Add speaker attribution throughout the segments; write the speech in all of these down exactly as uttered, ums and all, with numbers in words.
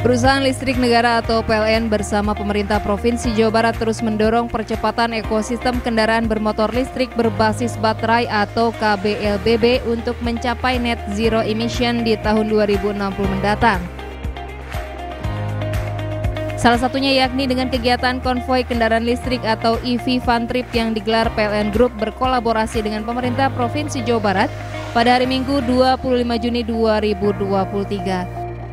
Speaker 1: Perusahaan Listrik Negara atau P L N bersama pemerintah Provinsi Jawa Barat terus mendorong percepatan ekosistem kendaraan bermotor listrik berbasis baterai atau K B L B B untuk mencapai net zero emission di tahun dua ribu enam puluh mendatang. Salah satunya yakni dengan kegiatan konvoi kendaraan listrik atau E V Fun Trip yang digelar P L N Group berkolaborasi dengan pemerintah Provinsi Jawa Barat pada hari Minggu dua puluh lima Juni dua ribu dua puluh tiga.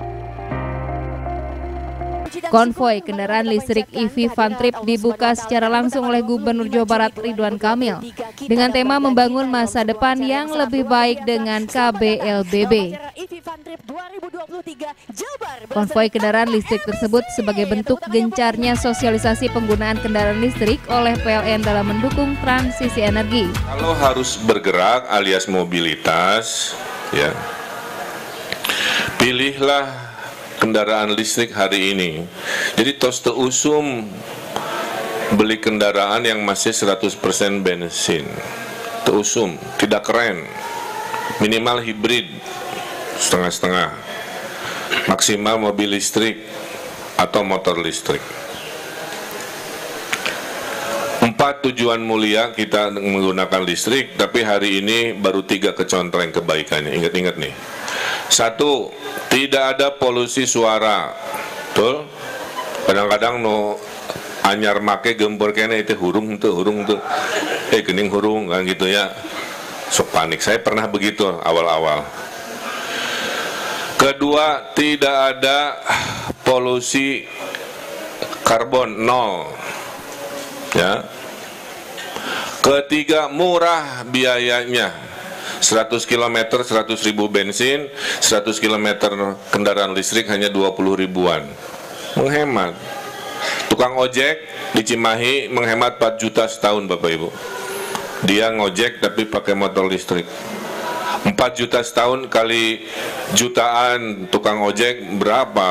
Speaker 1: Konvoi kendaraan listrik E V Fun Trip dibuka secara langsung oleh Gubernur Jawa Barat Ridwan Kamil dengan tema membangun masa depan yang lebih baik dengan K B L B B. Konvoi kendaraan listrik tersebut sebagai bentuk gencarnya sosialisasi penggunaan kendaraan listrik oleh P L N dalam mendukung transisi energi.
Speaker 2: Kalau harus bergerak alias mobilitas, ya, pilihlah kendaraan listrik hari ini. Jadi tos usum beli kendaraan yang masih seratus persen bensin. Teusum, tidak keren. Minimal hibrid, setengah-setengah. Maksimal mobil listrik atau motor listrik. Empat tujuan mulia kita menggunakan listrik, tapi hari ini baru tiga kecontreng kebaikannya. Ingat-ingat nih. Satu, tidak ada polusi suara. Betul? Kadang-kadang no anyar make gembor kene itu hurung tuh, hurung tuh. Eh gening hurung kan gitu ya. Sok panik. Saya pernah begitu awal-awal. Kedua, tidak ada polusi karbon, nol. Ya. Ketiga, murah biayanya. seratus kilometer seratus ribu bensin, seratus kilometer kendaraan listrik hanya dua puluh ribuan. Menghemat. Tukang ojek di Cimahi menghemat empat juta setahun, Bapak Ibu. Dia ngojek tapi pakai motor listrik. empat juta setahun kali jutaan tukang ojek, berapa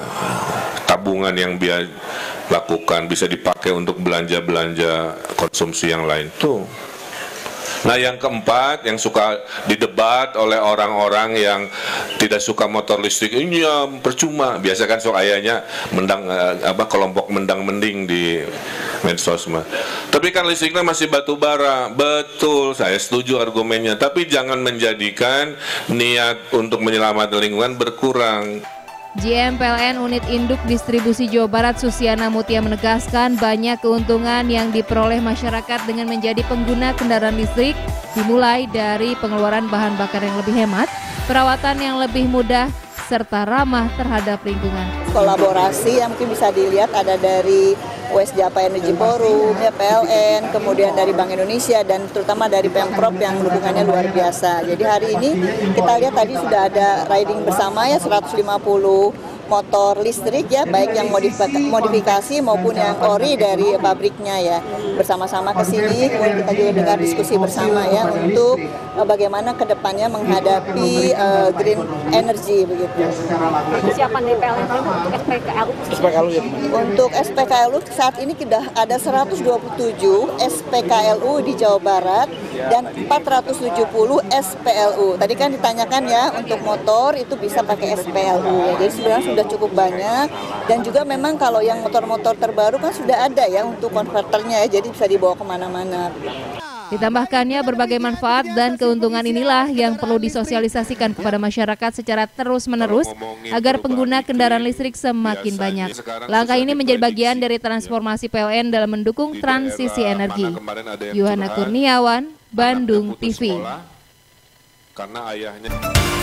Speaker 2: tabungan yang dia lakukan, bisa dipakai untuk belanja-belanja konsumsi yang lain. Tuh. Nah, yang keempat yang suka didebat oleh orang-orang yang tidak suka motor listrik, ini ya percuma. Biasa kan sok ayahnya mendang apa kelompok mendang mending di medsos mah. Tapi kan listriknya masih batu bara. Betul, saya setuju argumennya. Tapi jangan menjadikan niat untuk menyelamatkan lingkungan berkurang.
Speaker 1: G M P L N Unit Induk Distribusi Jawa Barat Susiana Mutia menegaskan banyak keuntungan yang diperoleh masyarakat dengan menjadi pengguna kendaraan listrik, dimulai dari pengeluaran bahan bakar yang lebih hemat, perawatan yang lebih mudah, serta ramah terhadap lingkungan.
Speaker 3: Kolaborasi yang mungkin bisa dilihat ada dari West Java Energy Forum, ya P L N, kemudian dari Bank Indonesia dan terutama dari Pemprov yang dukungannya luar biasa. Jadi hari ini kita lihat tadi sudah ada riding bersama ya seratus lima puluh motor listrik ya, baik yang modifikasi maupun yang ori dari pabriknya ya. Bersama-sama ke sini, kemudian kita juga dengar diskusi bersama ya untuk uh, bagaimana kedepannya menghadapi uh, green energy begitu.
Speaker 4: Persiapan di P L N untuk S P K L U?
Speaker 3: S P K L U ya. Untuk S P K L U saat ini sudah ada seratus dua puluh tujuh S P K L U di Jawa Barat dan empat ratus tujuh puluh S P L U. Tadi kan ditanyakan ya untuk motor itu bisa pakai S P L U ya. Jadi sebenarnya sudah cukup banyak dan juga memang kalau yang motor-motor terbaru kan sudah ada ya untuk konverternya ya, jadi bisa dibawa kemana-mana.
Speaker 1: Ditambahkannya berbagai manfaat dan keuntungan inilah yang perlu disosialisasikan kepada masyarakat secara terus-menerus agar pengguna kendaraan listrik semakin banyak. Langkah ini menjadi bagian dari transformasi P L N dalam mendukung transisi energi. Yohana Kurniawan, Bandung T V.
Speaker 2: Karena ayahnya